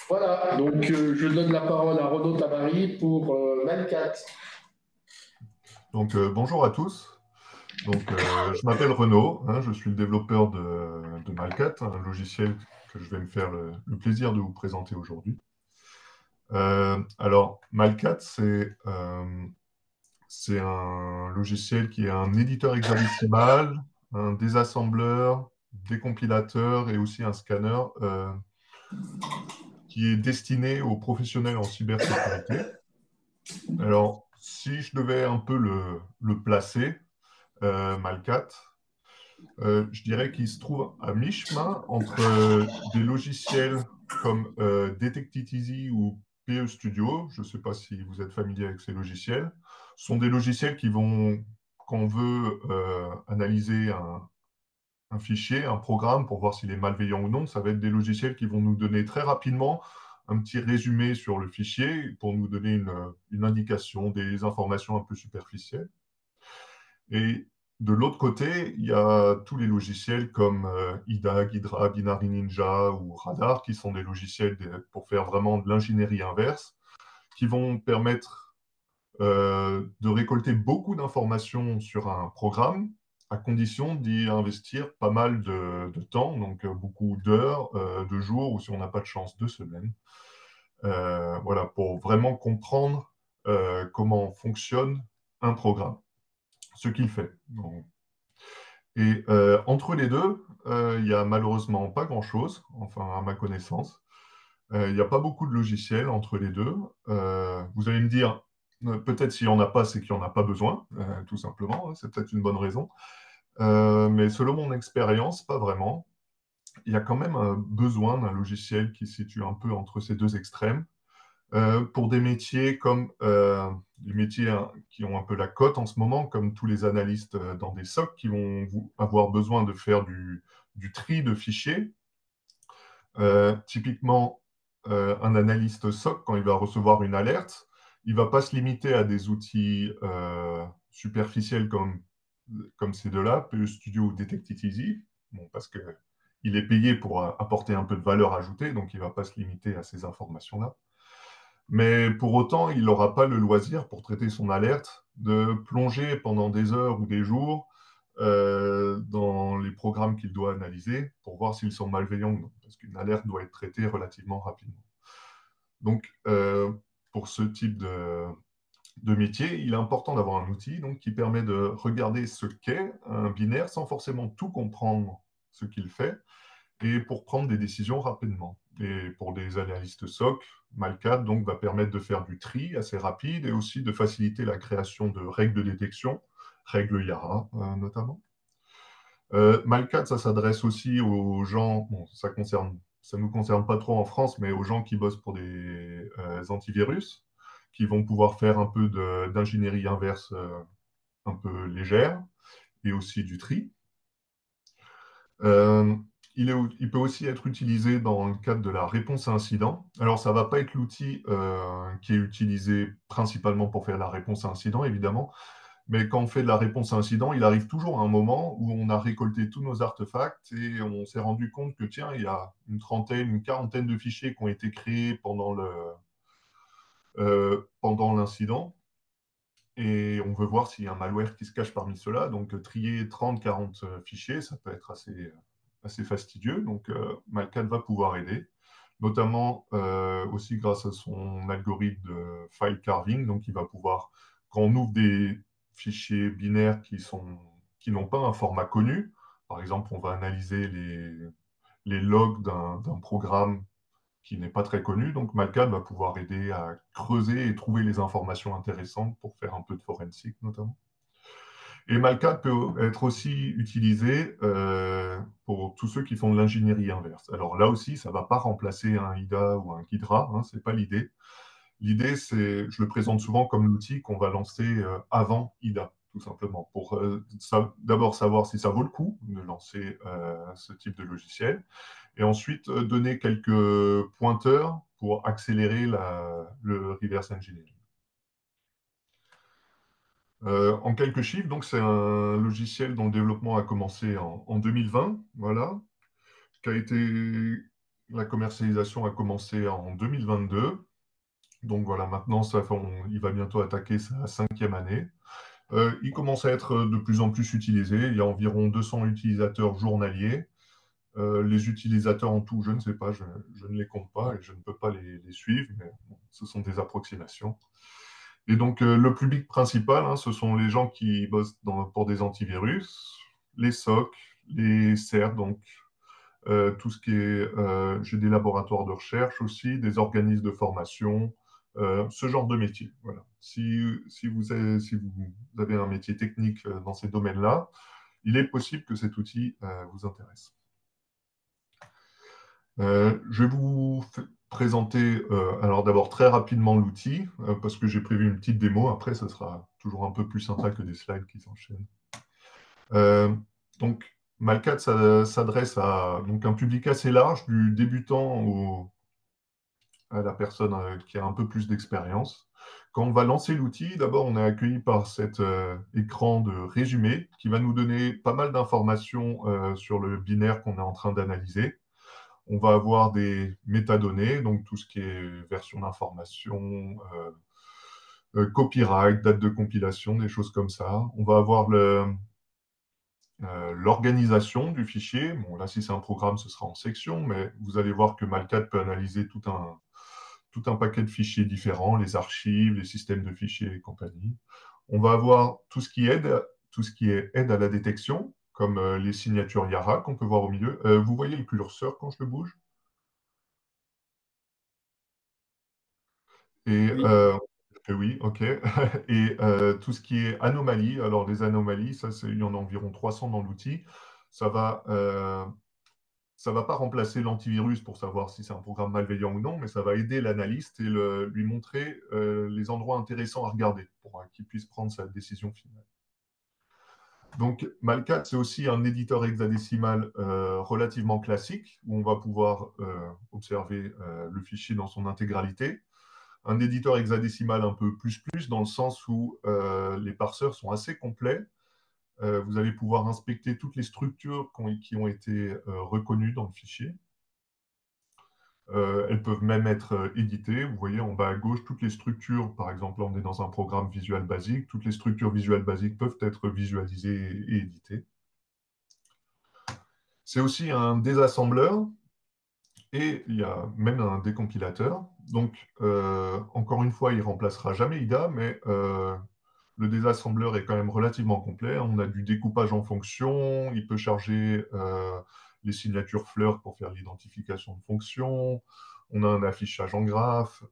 Voilà, donc je donne la parole à Renaud Tamary pour Malcat. Bonjour à tous. Je m'appelle Renaud, hein, je suis le développeur de Malcat, un logiciel que je vais me faire le plaisir de vous présenter aujourd'hui. Malcat, c'est un logiciel qui est un éditeur hexadécimal, un désassembleur, décompilateur et aussi un scanner qui est destiné aux professionnels en cybersécurité. Alors, si je devais un peu le placer, Malcat, je dirais qu'il se trouve à mi-chemin entre des logiciels comme Detective Easy ou PE Studio. Je ne sais pas si vous êtes familier avec ces logiciels. Ce sont des logiciels qui vont, quand on veut analyser un fichier, un programme pour voir s'il est malveillant ou non, ça va être des logiciels qui vont nous donner très rapidement un petit résumé sur le fichier pour nous donner une indication, des informations un peu superficielles. Et de l'autre côté, il y a tous les logiciels comme IDA, Ghidra, Binary Ninja ou Radar, qui sont des logiciels pour faire vraiment de l'ingénierie inverse, qui vont permettre de récolter beaucoup d'informations sur un programme, à condition d'y investir pas mal de temps, donc beaucoup d'heures, de jours, ou si on n'a pas de chance, de semaines. Voilà, pour vraiment comprendre comment fonctionne un programme, ce qu'il fait. Et entre les deux, il n'y a malheureusement pas grand-chose, enfin à ma connaissance. Il n'y a pas beaucoup de logiciels entre les deux. Vous allez me dire, peut-être s'il n'y en a pas, c'est qu'il n'y en a pas besoin, tout simplement, hein, c'est peut-être une bonne raison. Mais selon mon expérience, pas vraiment. Il y a quand même un besoin d'un logiciel qui se situe un peu entre ces deux extrêmes. Pour des métiers comme les métiers hein, qui ont un peu la cote en ce moment, comme tous les analystes dans des SOC qui vont avoir besoin de faire du tri de fichiers. Typiquement, un analyste SOC, quand il va recevoir une alerte, il ne va pas se limiter à des outils superficiels comme ces deux-là, PE Studio ou Detective Easy, bon, parce qu'il est payé pour apporter un peu de valeur ajoutée, donc il ne va pas se limiter à ces informations-là. Mais pour autant, il n'aura pas le loisir, pour traiter son alerte, de plonger pendant des heures ou des jours dans les programmes qu'il doit analyser pour voir s'ils sont malveillants ou non, parce qu'une alerte doit être traitée relativement rapidement. Donc, pour ce type de métier, il est important d'avoir un outil donc, qui permet de regarder ce qu'est un binaire sans forcément tout comprendre ce qu'il fait, et pour prendre des décisions rapidement. Et pour des analystes SOC, Malcat donc, va permettre de faire du tri assez rapide et aussi de faciliter la création de règles de détection, règles Yara notamment. Malcat, ça s'adresse aussi aux gens, bon, ça nous concerne pas trop en France, mais aux gens qui bossent pour des antivirus, qui vont pouvoir faire un peu d'ingénierie inverse un peu légère et aussi du tri. Euh, il peut aussi être utilisé dans le cadre de la réponse à incident. Alors, ça ne va pas être l'outil qui est utilisé principalement pour faire la réponse à incident, évidemment, mais quand on fait de la réponse à incident, il arrive toujours un moment où on a récolté tous nos artefacts et on s'est rendu compte que, tiens, il y a une trentaine, une quarantaine de fichiers qui ont été créés pendant l'incident. Et on veut voir s'il y a un malware qui se cache parmi ceux-là. Donc, trier 30, 40 fichiers, ça peut être assez fastidieux. Donc, Malcat va pouvoir aider, notamment aussi grâce à son algorithme de file carving. Donc, il va pouvoir, quand on ouvre des fichiers binaires qui n'ont pas un format connu, par exemple, on va analyser les logs d'un programme qui n'est pas très connu. Donc, Malcat va pouvoir aider à creuser et trouver les informations intéressantes pour faire un peu de forensique, notamment. Et Malcat peut être aussi utilisé pour tous ceux qui font de l'ingénierie inverse. Alors là aussi, ça ne va pas remplacer un IDA ou un Ghidra, hein, ce n'est pas l'idée. L'idée, c'est, je le présente souvent comme l'outil qu'on va lancer avant IDA, tout simplement, pour d'abord savoir si ça vaut le coup de lancer ce type de logiciel, et ensuite donner quelques pointeurs pour accélérer le reverse engineering. En quelques chiffres, donc c'est un logiciel dont le développement a commencé en 2020, voilà, qui a été La commercialisation a commencé en 2022. Donc voilà, maintenant, il va bientôt attaquer sa 5e année. Il commence à être de plus en plus utilisé. Il y a environ 200 utilisateurs journaliers. Les utilisateurs en tout, je ne sais pas, je ne les compte pas et je ne peux pas les suivre, mais bon, ce sont des approximations. Et donc, le public principal, hein, ce sont les gens qui bossent pour des antivirus, les SOC, les CERT, donc tout ce qui est, j'ai des laboratoires de recherche aussi, des organismes de formation, ce genre de métier. Voilà. Si vous avez un métier technique dans ces domaines-là, il est possible que cet outil vous intéresse. Je vais vous présenter, alors d'abord très rapidement l'outil, parce que j'ai prévu une petite démo. Après, ça sera toujours un peu plus sympa que des slides qui s'enchaînent. Donc, Malcat s'adresse à donc, un public assez large, du débutant à la personne qui a un peu plus d'expérience. Quand on va lancer l'outil, d'abord, on est accueilli par cet écran de résumé qui va nous donner pas mal d'informations sur le binaire qu'on est en train d'analyser. On va avoir des métadonnées, donc tout ce qui est version d'information, copyright, date de compilation, des choses comme ça. On va avoir l'organisation du fichier. Bon, là, si c'est un programme, ce sera en section, mais vous allez voir que Malcat peut analyser tout un paquet de fichiers différents, les archives, les systèmes de fichiers et compagnie. On va avoir tout ce qui est aide à la détection, comme les signatures Yara qu'on peut voir au milieu. Vous voyez le curseur quand je le bouge? Et Oui. oui, ok. Et tout ce qui est anomalie, alors les anomalies, il y en a environ 300 dans l'outil. Ça va, ça va pas remplacer l'antivirus pour savoir si c'est un programme malveillant ou non, mais ça va aider l'analyste et lui montrer les endroits intéressants à regarder pour qu'il puisse prendre sa décision finale. Donc, Malcat, c'est aussi un éditeur hexadécimal relativement classique, où on va pouvoir observer le fichier dans son intégralité. Un éditeur hexadécimal un peu plus dans le sens où les parseurs sont assez complets. Vous allez pouvoir inspecter toutes les structures qui ont été reconnues dans le fichier. Elles peuvent même être éditées. Vous voyez en bas à gauche, toutes les structures, par exemple, on est dans un programme Visual Basic, toutes les structures Visual Basic peuvent être visualisées et éditées. C'est aussi un désassembleur et il y a même un décompilateur. Donc, encore une fois, il ne remplacera jamais IDA, mais le désassembleur est quand même relativement complet. On a du découpage en fonctions, il peut charger les signatures fleurs pour faire l'identification de fonctions, on a un affichage en graphe,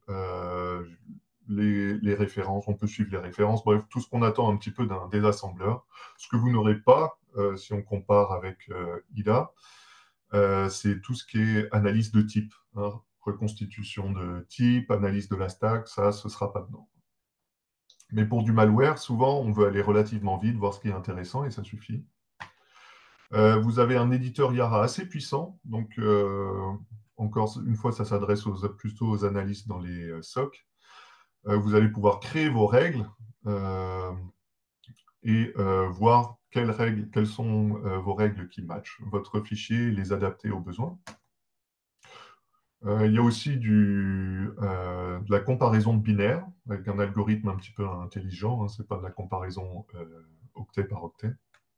les références, on peut suivre les références, bref, tout ce qu'on attend un petit peu d'un désassembleur. Ce que vous n'aurez pas, si on compare avec IDA, c'est tout ce qui est analyse de type, hein, reconstitution de type, analyse de la stack, ça, ce ne sera pas dedans. Mais pour du malware, souvent, on veut aller relativement vite, voir ce qui est intéressant, et ça suffit. Vous avez un éditeur Yara assez puissant, donc encore une fois, ça s'adresse plutôt aux analystes dans les SOC. Vous allez pouvoir créer vos règles et voir quelles sont vos règles qui matchent votre fichier et les adapter aux besoins. Il y a aussi de la comparaison de binaires avec un algorithme un petit peu intelligent. Hein, ce n'est pas de la comparaison octet par octet.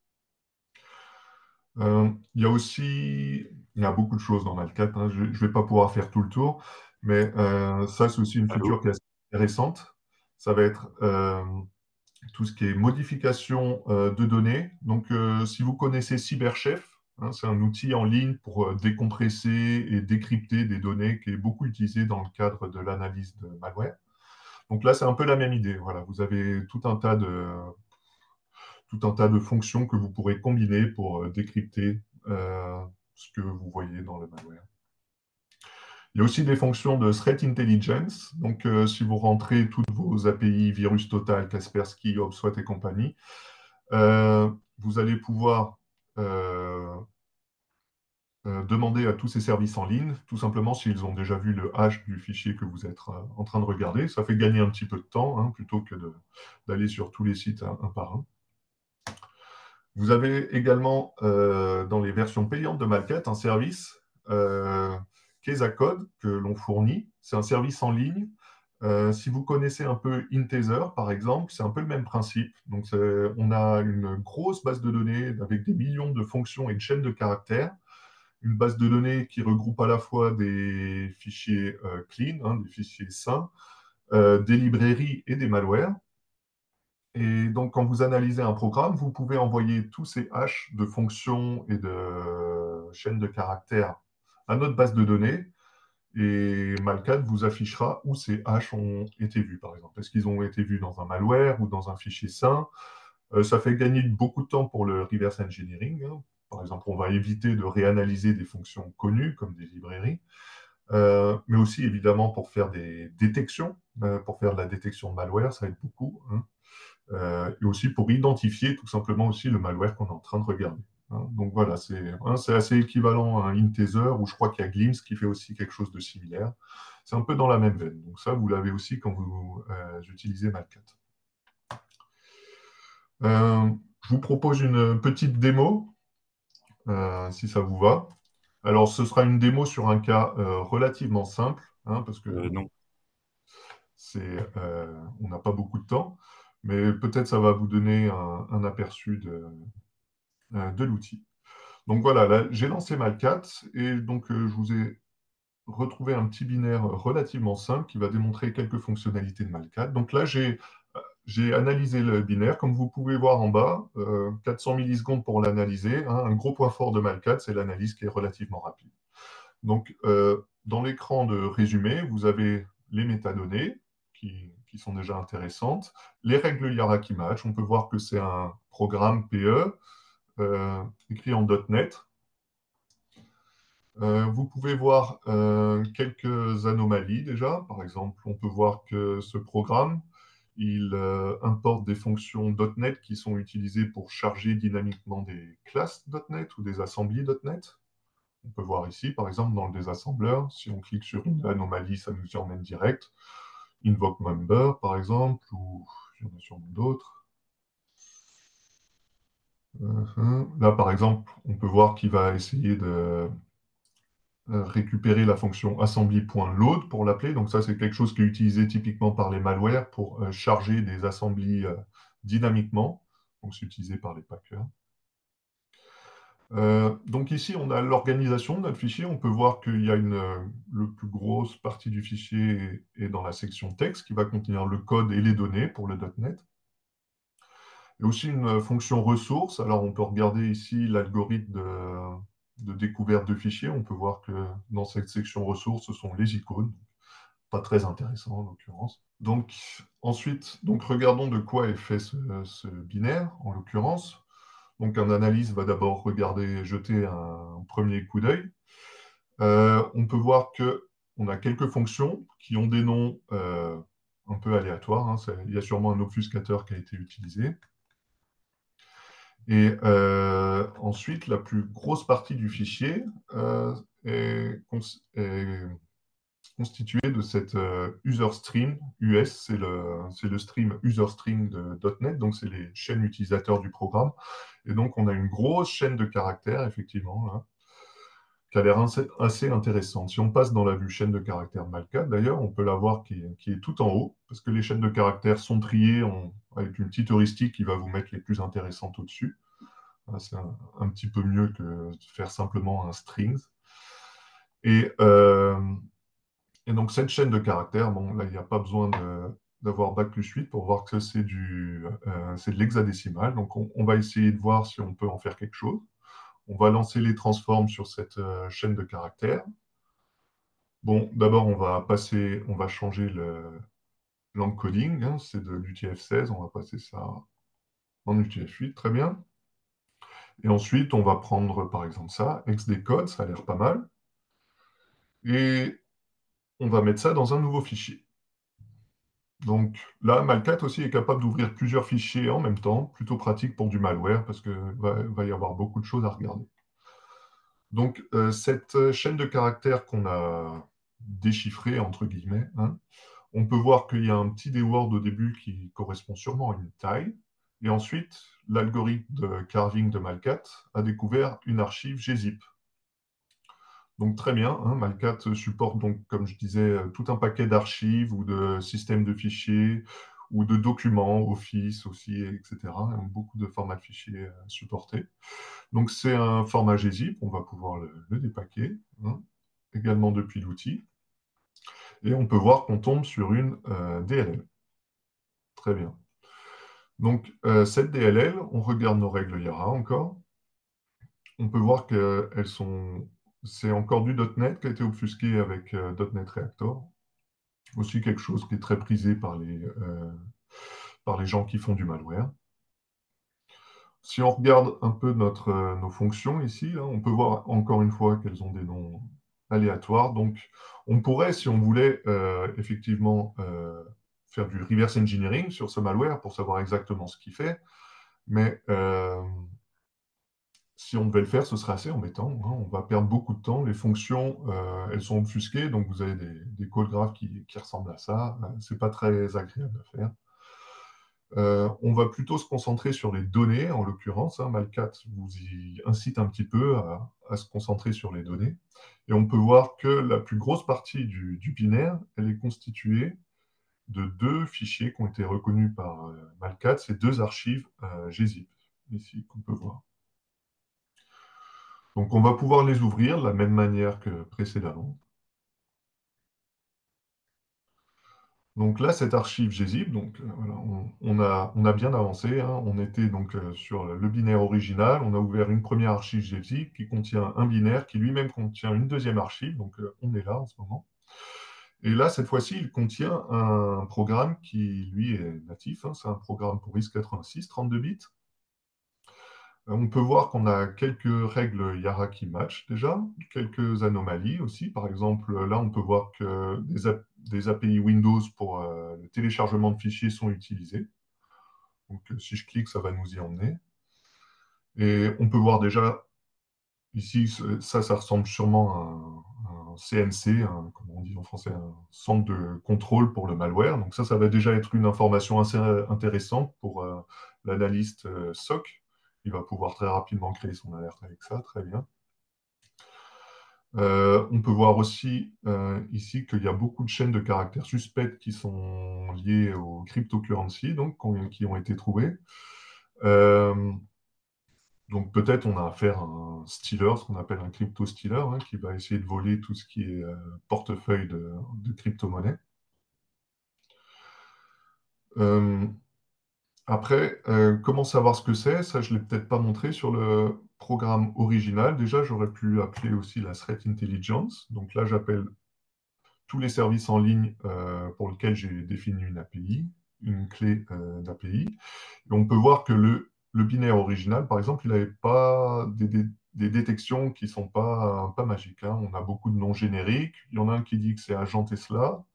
Il y a aussi, il y a beaucoup de choses dans Malcat. Hein, je ne vais pas pouvoir faire tout le tour, mais ça, c'est aussi une feature qui est assez intéressante. Ça va être tout ce qui est modification de données. Donc, si vous connaissez CyberChef, hein, c'est un outil en ligne pour décompresser et décrypter des données qui est beaucoup utilisé dans le cadre de l'analyse de malware. Donc là, c'est un peu la même idée. Voilà, vous avez tout un tas de fonctions que vous pourrez combiner pour décrypter ce que vous voyez dans le malware. Il y a aussi des fonctions de threat intelligence. Donc, si vous rentrez toutes vos API, Virus Total, Kaspersky, HubSpot et compagnie, vous allez pouvoir demander à tous ces services en ligne, tout simplement s'ils ont déjà vu le hash du fichier que vous êtes en train de regarder. Ça fait gagner un petit peu de temps, hein, plutôt que d'aller sur tous les sites un par un. Vous avez également, dans les versions payantes de Malcat, un service Kesacode que l'on fournit. C'est un service en ligne. Si vous connaissez un peu Intezer, par exemple, c'est un peu le même principe. Donc, on a une grosse base de données avec des millions de fonctions et de chaînes de caractères. Une base de données qui regroupe à la fois des fichiers clean, hein, des fichiers sains, des librairies et des malwares. Et donc, quand vous analysez un programme, vous pouvez envoyer tous ces hashes de fonctions et de chaînes de caractères à notre base de données. Et Malcat vous affichera où ces hashes ont été vus, par exemple. Est-ce qu'ils ont été vus dans un malware ou dans un fichier sain? Ça fait gagner beaucoup de temps pour le reverse engineering, hein. Par exemple, on va éviter de réanalyser des fonctions connues comme des librairies, mais aussi évidemment pour faire des détections, pour faire de la détection de malware, ça aide beaucoup, hein. Et aussi pour identifier tout simplement aussi le malware qu'on est en train de regarder, hein. Donc voilà, c'est assez équivalent à un Intezer, ou je crois qu'il y a Glimpse qui fait aussi quelque chose de similaire. C'est un peu dans la même veine. Donc ça, vous l'avez aussi quand vous utilisez Malcat. Je vous propose une petite démo, si ça vous va. Alors, ce sera une démo sur un cas relativement simple, hein, parce que Non. on n'a pas beaucoup de temps, mais peut-être ça va vous donner un aperçu de l'outil. Donc voilà, là, j'ai lancé Malcat et donc je vous ai retrouvé un petit binaire relativement simple qui va démontrer quelques fonctionnalités de Malcat. Donc là, j'ai analysé le binaire. Comme vous pouvez voir en bas, 400 millisecondes pour l'analyser, hein. Un gros point fort de Malcat, c'est l'analyse qui est relativement rapide. Donc, dans l'écran de résumé, vous avez les métadonnées qui sont déjà intéressantes, les règles hierarchy match. On peut voir que c'est un programme PE écrit en .NET. Vous pouvez voir quelques anomalies déjà. Par exemple, on peut voir que ce programme, il importe des fonctions .NET qui sont utilisées pour charger dynamiquement des classes .NET ou des assemblées .NET. On peut voir ici, par exemple, dans le désassembleur, si on clique sur une anomalie, ça nous y emmène direct. Invoke member, par exemple, ou il y en a sûrement d'autres. Là, par exemple, on peut voir qu'il va essayer de récupérer la fonction assembly.load pour l'appeler. Donc ça, c'est quelque chose qui est utilisé typiquement par les malwares pour charger des assemblies dynamiquement. Donc c'est utilisé par les packers. Donc ici, on a l'organisation de notre fichier. On peut voir qu'il y a le plus grosse partie du fichier est dans la section texte qui va contenir le code et les données pour le .NET. Il y a aussi une fonction ressources. Alors, on peut regarder ici l'algorithme de découverte de fichiers. On peut voir que dans cette section ressources, ce sont les icônes. Pas très intéressant en l'occurrence. Donc, ensuite, regardons de quoi est fait ce binaire, en l'occurrence. Donc, un analyste va d'abord regarder, jeter un premier coup d'œil. On peut voir qu'on a quelques fonctions qui ont des noms un peu aléatoires, hein. Il y a sûrement un obfuscateur qui a été utilisé. Et ensuite, la plus grosse partie du fichier est constituée de cette user stream. US, c'est le stream user stream de .NET, donc c'est les chaînes utilisateurs du programme. Et donc, on a une grosse chaîne de caractères, effectivement, là, qui a l'air assez intéressante. Si on passe dans la vue chaîne de caractères Malcat, d'ailleurs, on peut la voir qui est tout en haut, parce que les chaînes de caractères sont triées avec une petite heuristique qui va vous mettre les plus intéressantes au-dessus. C'est un petit peu mieux que de faire simplement un strings. Et, donc, cette chaîne de caractères, bon, là, il n'y a pas besoin d'avoir Bac plus 8 pour voir que c'est de l'hexadécimal. Donc, on va essayer de voir si on peut en faire quelque chose. On va lancer les transforms sur cette chaîne de caractères. Bon, d'abord, on va changer l'encoding, hein, c'est de l'UTF-16, on va passer ça en UTF-8, très bien. Et ensuite, on va prendre, par exemple, ça, XDcode, ça a l'air pas mal. Et on va mettre ça dans un nouveau fichier. Donc là, Malcat aussi est capable d'ouvrir plusieurs fichiers en même temps, plutôt pratique pour du malware, parce qu'il va y avoir beaucoup de choses à regarder. Donc, cette chaîne de caractères qu'on a déchiffrée, entre guillemets, hein, on peut voir qu'il y a un petit dword au début qui correspond sûrement à une taille. Et ensuite, l'algorithme de carving de Malcat a découvert une archive gzip. Donc très bien, hein, Malcat supporte donc, comme je disais, tout un paquet d'archives ou de systèmes de fichiers ou de documents, Office aussi, etc. Beaucoup de formats de fichiers supportés. Donc c'est un format gzip, on va pouvoir le dépacker, hein, également depuis l'outil. Et on peut voir qu'on tombe sur une DLL. Très bien. Donc cette DLL, on regarde nos règles Yara encore. On peut voir qu'elles sont... C'est encore du .NET qui a été obfusqué avec .NET Reactor. Aussi quelque chose qui est très prisé par les gens qui font du malware. Si on regarde un peu nos fonctions ici, là, on peut voir encore une fois qu'elles ont des noms aléatoires. Donc, on pourrait, si on voulait, effectivement faire du reverse engineering sur ce malware pour savoir exactement ce qu'il fait. Mais si on devait le faire, ce serait assez embêtant, hein. On va perdre beaucoup de temps. Les fonctions, elles sont obfusquées, donc vous avez des codes graphes qui ressemblent à ça. Ce n'est pas très agréable à faire. On va plutôt se concentrer sur les données, en l'occurrence, hein. Malcat vous y incite un petit peu à se concentrer sur les données. Et on peut voir que la plus grosse partie du binaire, elle est constituée de deux fichiers qui ont été reconnus par Malcat, ces deux archives gzip, ici, qu'on peut voir. Donc on va pouvoir les ouvrir de la même manière que précédemment. Donc là, cette archive gzip, donc voilà, on a bien avancé, hein. On était donc sur le binaire original. On a ouvert une première archive gzip qui contient un binaire qui lui-même contient une deuxième archive. Donc on est là en ce moment. Et là, cette fois-ci, il contient un programme qui, lui, est natif, hein. C'est un programme pour RISC-86, 32 bits. On peut voir qu'on a quelques règles Yara qui matchent déjà, quelques anomalies aussi. Par exemple, là, on peut voir que des API Windows pour le téléchargement de fichiers sont utilisés. Donc, si je clique, ça va nous y emmener. Et on peut voir déjà ici, ça ressemble sûrement à un CNC, comme on dit en français, un centre de contrôle pour le malware. Donc ça va déjà être une information assez intéressante pour l'analyste SOC. Il va pouvoir très rapidement créer son alerte avec ça, très bien. On peut voir aussi ici qu'il y a beaucoup de chaînes de caractères suspectes qui sont liées aux cryptocurrencies, donc qui ont été trouvées. Donc peut-être on a affaire à un stealer, ce qu'on appelle un crypto stealer, hein, qui va essayer de voler tout ce qui est portefeuille de crypto-monnaie. Euh, Après, comment savoir ce que c'est? Ça, je ne l'ai peut-être pas montré sur le programme original. Déjà, j'aurais pu appeler aussi la Threat Intelligence. Donc là, j'appelle tous les services en ligne pour lesquels j'ai défini une API, une clé d'API. Et on peut voir que le binaire original, par exemple, il n'avait pas des détections qui ne sont pas magiques, hein. On a beaucoup de noms génériques. Il y en a un qui dit que c'est agent Tesla.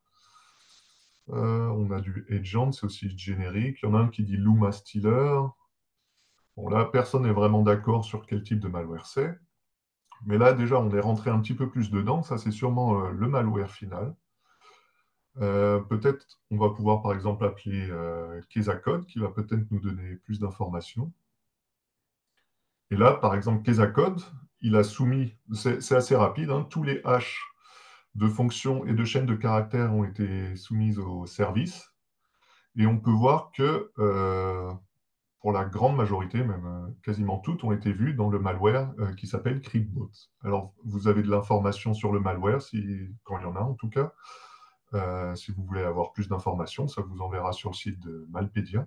On a du agent, c'est aussi générique. Il y en a un qui dit Luma Stealer. Bon, là, personne n'est vraiment d'accord sur quel type de malware c'est. Mais là, déjà, on est rentré un petit peu plus dedans. Ça, c'est sûrement le malware final. Peut-être on va pouvoir, par exemple, appeler Kesacode, qui va peut-être nous donner plus d'informations. Et là, par exemple, Kesacode, il a soumis, c'est assez rapide, hein, tous les hashes de fonctions et de chaînes de caractères ont été soumises au service. Et on peut voir que pour la grande majorité, même quasiment toutes, ont été vues dans le malware qui s'appelle CryptBot. Alors, vous avez de l'information sur le malware, quand il y en a en tout cas. Si vous voulez avoir plus d'informations, ça vous enverra sur le site de Malpedia.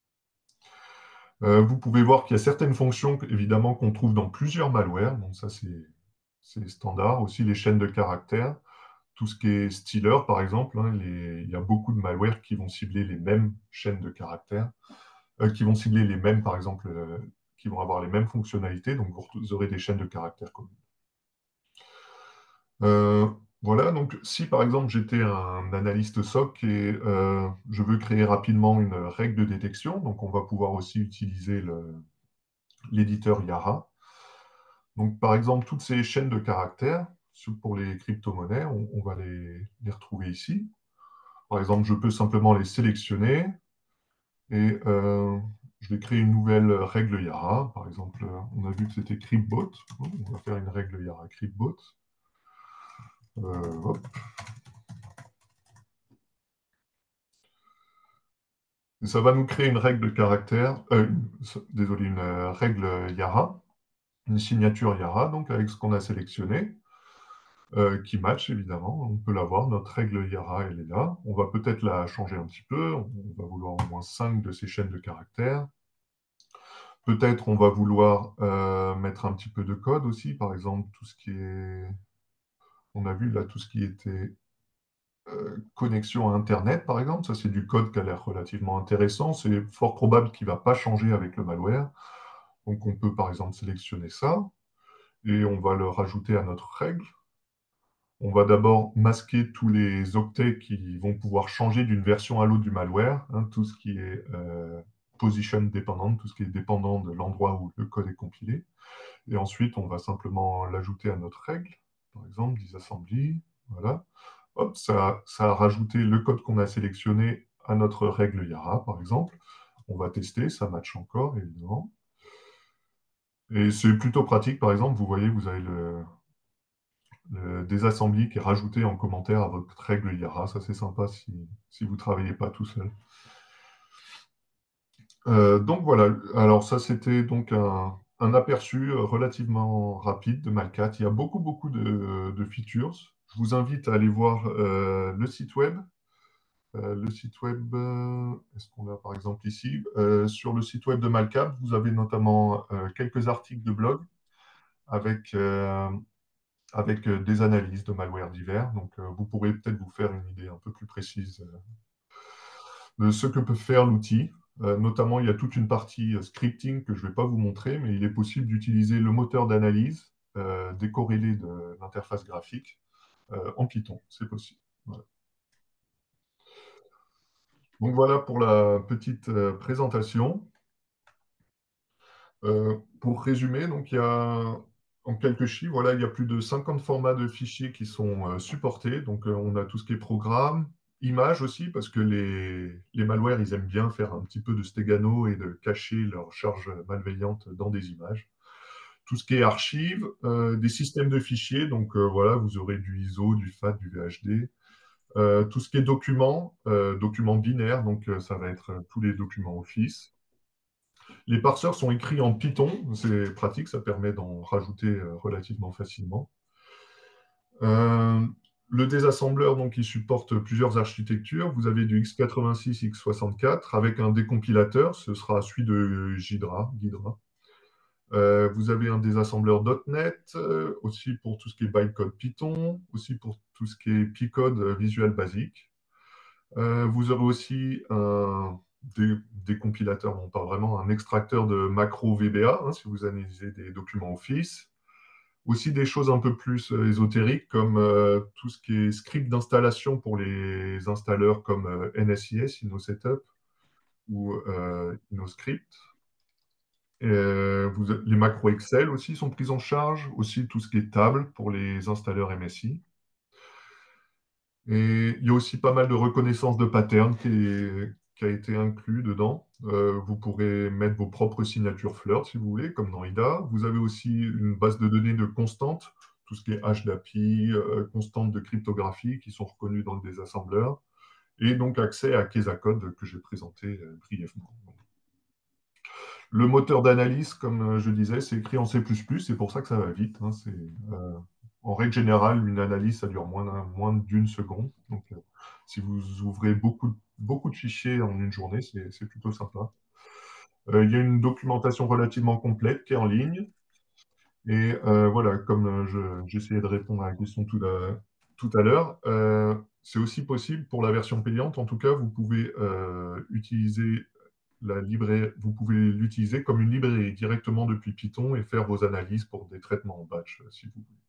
Vous pouvez voir qu'il y a certaines fonctions, évidemment, qu'on trouve dans plusieurs malwares. Donc ça, c'est standard. Aussi, les chaînes de caractères. Tout ce qui est stealer, par exemple, hein, il y a beaucoup de malwares qui vont cibler les mêmes chaînes de caractères, qui vont cibler les mêmes, par exemple, qui vont avoir les mêmes fonctionnalités. Donc, vous aurez des chaînes de caractères communes. Voilà, donc si par exemple j'étais un analyste SOC et je veux créer rapidement une règle de détection, donc on va pouvoir aussi utiliser l'éditeur Yara. Donc par exemple, toutes ces chaînes de caractères, pour les crypto-monnaies, on va les retrouver ici. Par exemple, je peux simplement les sélectionner et je vais créer une nouvelle règle Yara. Par exemple, on a vu que c'était CryptBot. On va faire une règle Yara CryptBot. Hop. Et ça va nous créer une règle de caractère, désolé, une règle Yara, une signature Yara, donc avec ce qu'on a sélectionné, qui match évidemment. On peut la voir, notre règle Yara, elle est là. On va peut-être la changer un petit peu. On va vouloir au moins 5 de ces chaînes de caractères. Peut-être on va vouloir mettre un petit peu de code aussi, par exemple, tout ce qui est. On a vu là tout ce qui était connexion à Internet, par exemple. Ça, c'est du code qui a l'air relativement intéressant. C'est fort probable qu'il ne va pas changer avec le malware. Donc, on peut, par exemple, sélectionner ça et on va le rajouter à notre règle. On va d'abord masquer tous les octets qui vont pouvoir changer d'une version à l'autre du malware, hein, tout ce qui est position dépendant, tout ce qui est dépendant de l'endroit où le code est compilé. Et ensuite, on va simplement l'ajouter à notre règle, par exemple, disassembly, voilà. Hop, ça a rajouté le code qu'on a sélectionné à notre règle Yara, par exemple. On va tester, ça match encore, évidemment. Et c'est plutôt pratique, par exemple, vous voyez, vous avez le désassembly qui est rajouté en commentaire à votre règle Yara. Ça, c'est sympa si vous ne travaillez pas tout seul. Donc voilà, alors ça c'était donc un aperçu relativement rapide de Malcat. Il y a beaucoup, beaucoup de features. Je vous invite à aller voir le site web. Est-ce qu'on a par exemple ici sur le site web de Malcat, vous avez notamment quelques articles de blog avec, des analyses de malware divers. Donc vous pourrez peut-être vous faire une idée un peu plus précise de ce que peut faire l'outil. Notamment, il y a toute une partie scripting que je ne vais pas vous montrer, mais il est possible d'utiliser le moteur d'analyse décorrélé de l'interface graphique en Python. C'est possible. Voilà. Donc voilà pour la petite présentation. Pour résumer, donc il y a en quelques chiffres, voilà, il y a plus de 50 formats de fichiers qui sont supportés. Donc on a tout ce qui est programme, images aussi, parce que les malwares, ils aiment bien faire un petit peu de stegano et de cacher leurs charges malveillantes dans des images. Tout ce qui est archives, des systèmes de fichiers, donc voilà, vous aurez du ISO, du FAT, du VHD. Tout ce qui est documents, documents binaires, donc ça va être tous les documents Office. Les parseurs sont écrits en Python, c'est pratique, ça permet d'en rajouter relativement facilement. Euh, le désassembleur, donc, il supporte plusieurs architectures. Vous avez du x86, x64 avec un décompilateur, ce sera celui de Ghidra. Vous avez un désassembleur .NET, aussi pour tout ce qui est bytecode Python, aussi pour tout ce qui est Pycode Visual Basic. Vous aurez aussi des compilateurs, non pas vraiment, un extracteur de macro VBA, hein, si vous analysez des documents Office. Aussi des choses un peu plus ésotériques, comme tout ce qui est script d'installation pour les installeurs comme NSIS, InnoSetup, ou InnoScript. Les macros Excel aussi sont pris en charge, aussi tout ce qui est table pour les installeurs MSI. Et il y a aussi pas mal de reconnaissance de pattern qui a été inclus dedans. Vous pourrez mettre vos propres signatures Flirt si vous voulez, comme dans IDA. Vous avez aussi une base de données de constantes, tout ce qui est hash d'API, constantes de cryptographie qui sont reconnues dans le désassembleur, et donc accès à Kesacode que j'ai présenté brièvement. Le moteur d'analyse, comme je disais, c'est écrit en C++, c'est pour ça que ça va vite. Hein, en règle générale, une analyse, ça dure moins d'une seconde. Donc, si vous ouvrez beaucoup de fichiers en une journée, c'est plutôt sympa. Il y a une documentation relativement complète qui est en ligne. Et voilà, comme j'essayais de répondre à la question tout à l'heure, c'est aussi possible pour la version payante. En tout cas, vous pouvez utiliser vous pouvez l'utiliser comme une librairie directement depuis Python et faire vos analyses pour des traitements en batch, si vous voulez.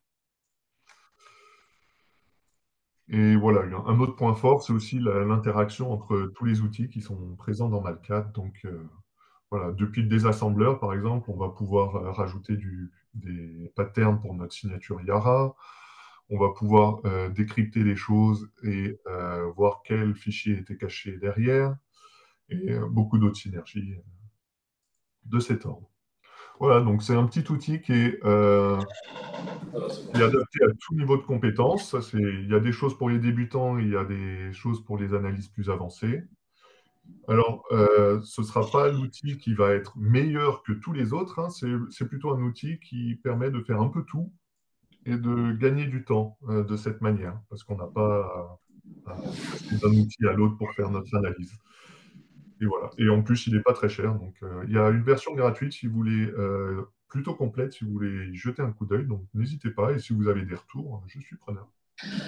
Et voilà, un autre point fort, c'est aussi l'interaction entre tous les outils qui sont présents dans Malcat. Donc, voilà, depuis le désassembleur, par exemple, on va pouvoir rajouter des patterns pour notre signature Yara. On va pouvoir décrypter les choses et voir quel fichier était caché derrière. Et beaucoup d'autres synergies de cet ordre. Voilà, donc c'est un petit outil Voilà, c'est bon. qui est adapté à tout niveau de compétences. Ça, il y a des choses pour les débutants, il y a des choses pour les analyses plus avancées. Alors, ce ne sera pas l'outil qui va être meilleur que tous les autres, hein. C'est plutôt un outil qui permet de faire un peu tout et de gagner du temps de cette manière, parce qu'on n'a pas à passer d'un outil à l'autre pour faire notre analyse. Et voilà. Et en plus, il n'est pas très cher. Donc, il y a une version gratuite si vous voulez, plutôt complète, si vous voulez y jeter un coup d'œil. Donc, n'hésitez pas. Et si vous avez des retours, je suis preneur.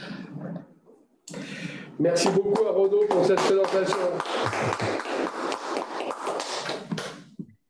Merci beaucoup à Renaud pour cette présentation.